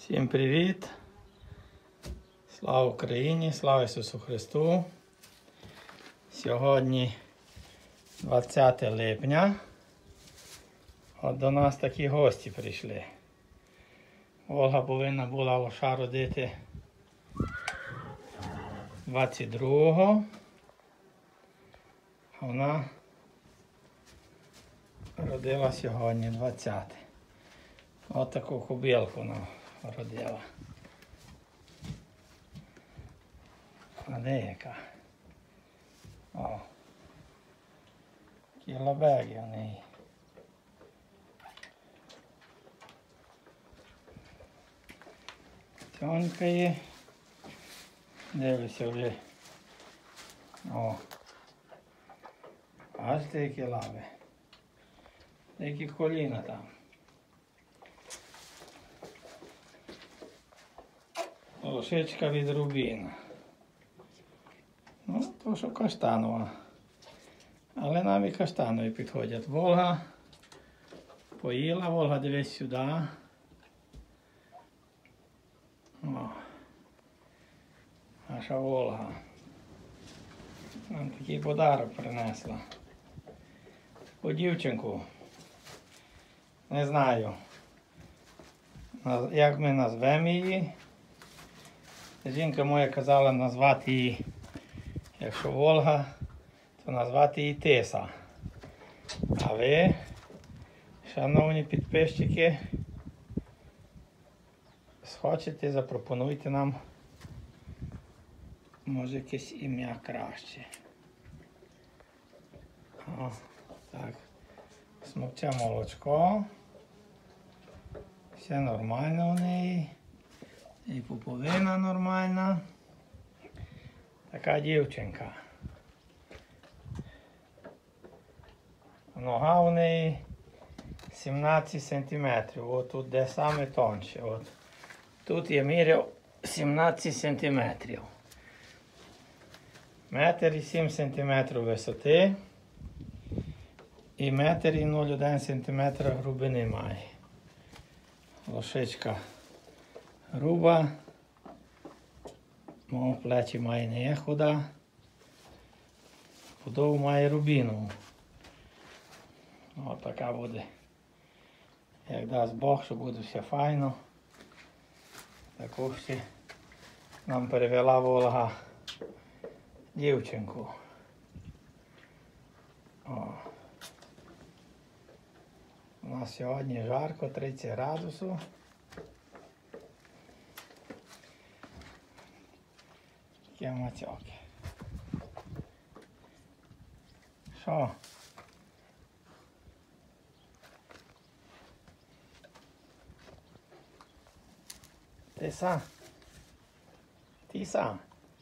Всім привіт! Слава Україні! Слава Ісусу Христу! Сьогодні 20 липня. От до нас такі гості прийшли. Ольга повинна була лоша родити 22-го. А вона родила сьогодні 20. Ось таку кобилку вона родила. А де яка? О, такі лабеги в неї. Тонька є. Дивлюся вже. О. Аж деякі лаби. Деякі коліна там. Лошичка від рубіна. Ну, то що каштанова. Але нам і каштанові підходять. Волга поїла, Волга, дивись сюди. О. Наша Волга. Нам такий подарок принесла. Таку дівчинку. Не знаю, як ми назвемо її. Жінка моя казала назвати її, якщо Волга, то назвати її Тиса. А ви, шановні підписчики, схочете, запропонуйте нам, може, якесь ім'я краще. О, так, смокче молочко. Все нормально в неї. І пуповина нормальна. Така дівчинка. Нога у неї 17 см. От тут де саме тонше. От. Тут я міряв 17 см. 1,7 см висоти і 1,01 см грубини має. Лошичка груба, мого плечі має не є худа, худову має рубінову. Ось така буде. Як дасть Бог, що буде все файно. Таку ще нам перевела Волга дівчинку. О. У нас сьогодні жарко, 30 градусів. Такі мацьоки. Що? Ти сам? Ти сам?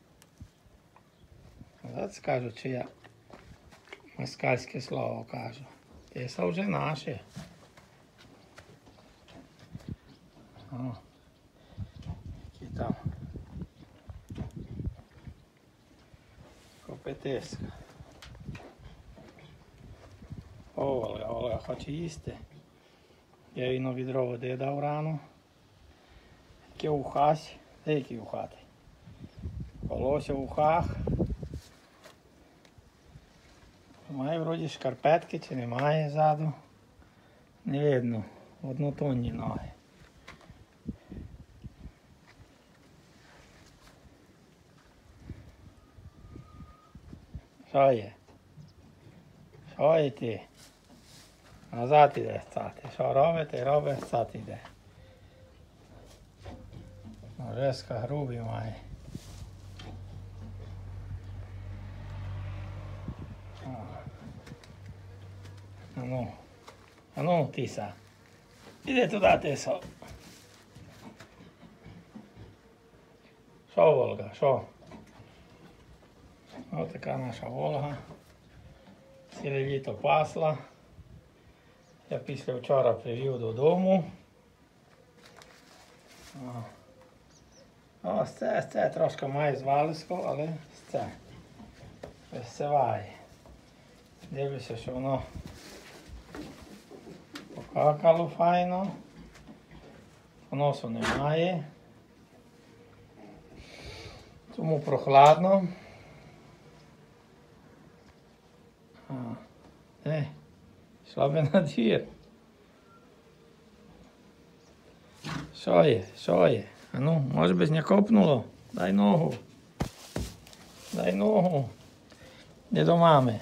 Зараз скажу, чи я москальське слово кажу. Тиса вже наше. О, які там копитиска. О, Олега хоче їсти. Я їй на відро води дав рано. Яке ухась. Де які ухати? Волосся в ухах. Має вроді шкарпетки, чи немає ззаду. Не видно. Однотонні ноги. Що є? Що є ти? Назад іде стати. Що робите? Робить, стати йде. Ножеска грубі має. Ану, Тиса. Іди туди, Тисо. Що, Волга, що? Ось така наша Волга. Ціле літо пасла. Я після вчора привів додому. Ось це трошки має звалисько, але це висиває. Дивлюся, що воно покакало файно. Поносу немає. Тому прохладно. Йшла би на двір. Що є? Що є? А ну, може би не копнуло? Дай ногу. Дай ногу. Де до мами?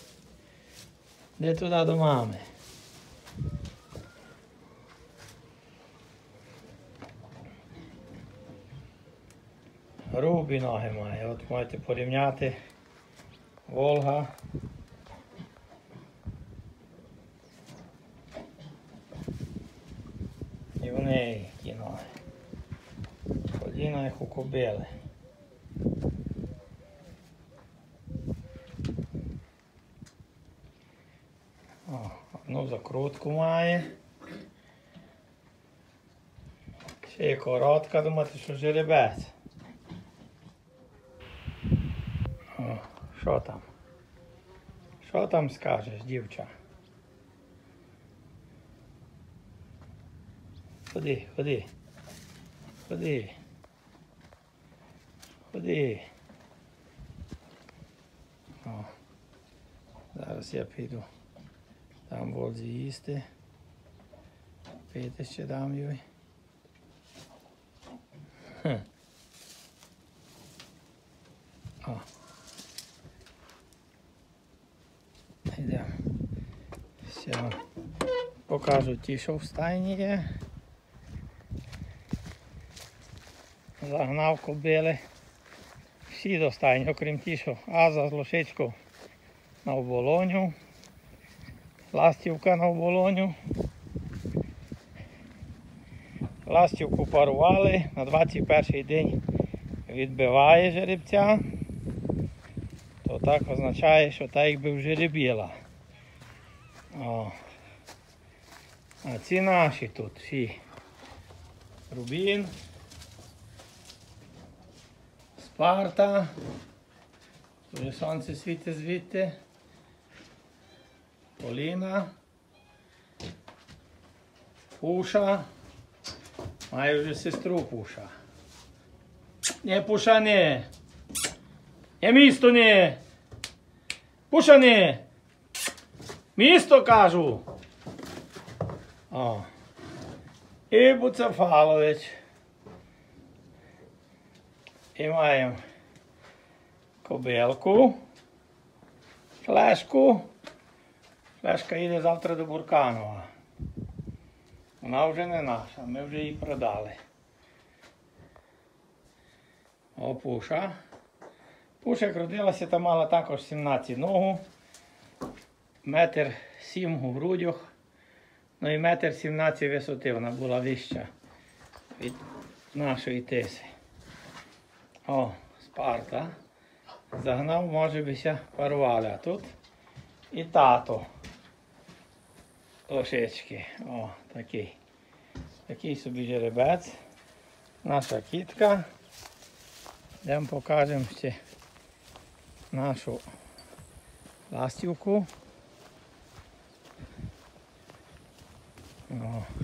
Де туди до мами? Грубі ноги має. От можете порівняти. Волга. І в неї які ноги. Коліна як у кобили. Одну закрутку має. Ще є коротка, думати, що жеребець. О, що там? Що там скажеш, дівча? Ходи, ходи. Ходи. Ходи. О. Зараз я піду. Там Волзі їсти. Пити ще дам їй. О. Йдемо. Все. Покажу ті, що в стайні є. Загнав кобили. Всі до стайні, окрім ті, що Аза з лошичку на оболоню. Ластівка на оболоню. Ластівку парували, на 21-й день відбиває жеребця. То так означає, що так якби вжеребіла. О. А ці наші тут всі. Рубін. Спарта. Вже сонце світить звідти. Поліна. Пуша. Має вже сестру Пуша. Не, Пуша не. Не місто не. Пуша не. Місто кажу. О. І Буцефалович. І маємо кобилку. Флешку. Флешка їде завтра до Бурканова. Вона вже не наша, ми вже її продали. О, Пуша. Пуша, як родилася, та мала також 17 ногу. 1,7 м у грудях. Ну і 1,17 м висоти. Вона була вища від нашої тиси. О, Спарта. Загнав, може бися, парували. А тут і тато. Лошечки. О, такий. Такий собі жеребець. Наша кітка. Йдемо покажемо ще нашу ластівку. О.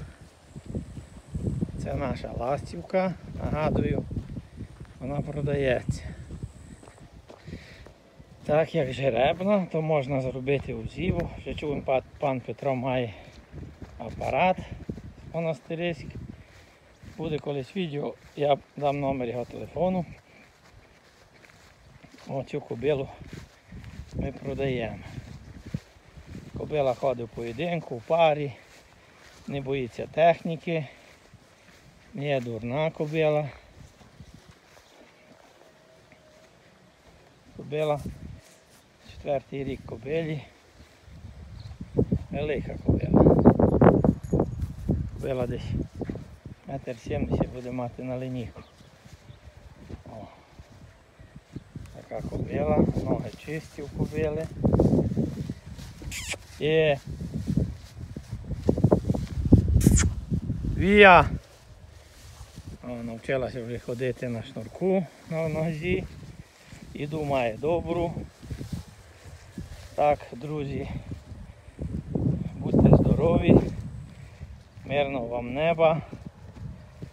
Це наша ластівка. Нагадую, вона продається. Так як жеребна, то можна зробити узіву. Вже чув, пан Петро має апарат монастирський. Буде колись відео, я дам номер його телефону. Оцю кобилу ми продаємо. Кобила ходить в поєдинку, в парі, не боїться техніки, не є дурна кобила. Кобила, 4-й рік кобилі, велика кобила. Кобила десь 1,70 м буде мати на линійку. О. Така кобила, ноги чисті в кобили. Є. Вія. О, навчилася вже ходити на шнурку на нозі. Іду має добру. Так, друзі, будьте здорові, мирного вам неба,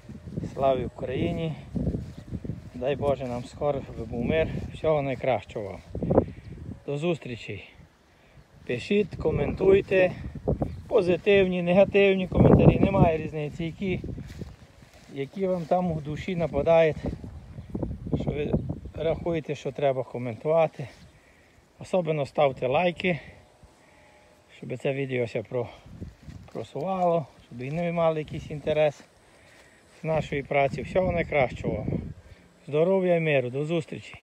Слава Україні! Дай Боже нам скоро, щоб був мир. Всього найкращого вам. До зустрічі. Пишіть, коментуйте. Позитивні, негативні коментарі. Немає різниці. Які вам там у душі нападають. Що ви рахуєте, що треба коментувати. Особливо ставте лайки, щоб це відео просувало, щоб і ви мали якийсь інтерес з нашої праці. Всього найкращого вам. Здоров'я і миру. До зустрічі.